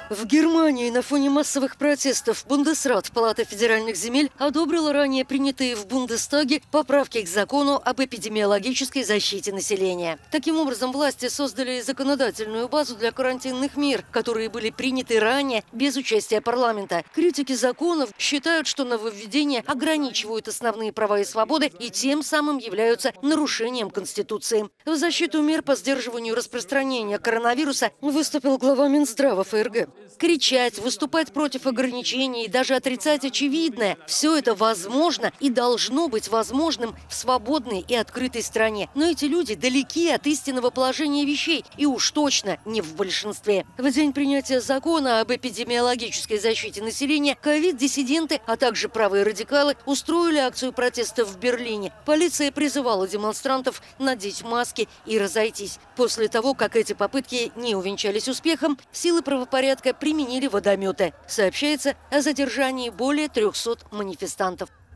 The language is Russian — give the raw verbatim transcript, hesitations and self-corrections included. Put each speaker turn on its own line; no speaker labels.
В Германии на фоне массовых протестов Бундесрат Палата федеральных земель одобрила ранее принятые в Бундестаге поправки к закону об эпидемиологической защите населения. Таким образом, власти создали законодательную базу для карантинных мер, которые были приняты ранее без участия парламента. Критики законов считают, что нововведения ограничивают основные права и свободы и тем самым являются нарушением Конституции. В защиту мер по сдерживанию распространения коронавируса выступил глава Минздрава ФРГ. Кричать, выступать против ограничений и даже отрицать очевидное – все это возможно и должно быть возможным в свободной и открытой стране. Но эти люди далеки от истинного положения вещей и уж точно не в большинстве. В день принятия закона об эпидемиологической защите населения ковид-диссиденты, а также правые радикалы устроили акцию протеста в Берлине. Полиция призывала демонстрантов надеть маски и разойтись. После того, как эти попытки не увенчались успехом, силы правопорядка применили водометы. Сообщается о задержании более трехсот манифестантов.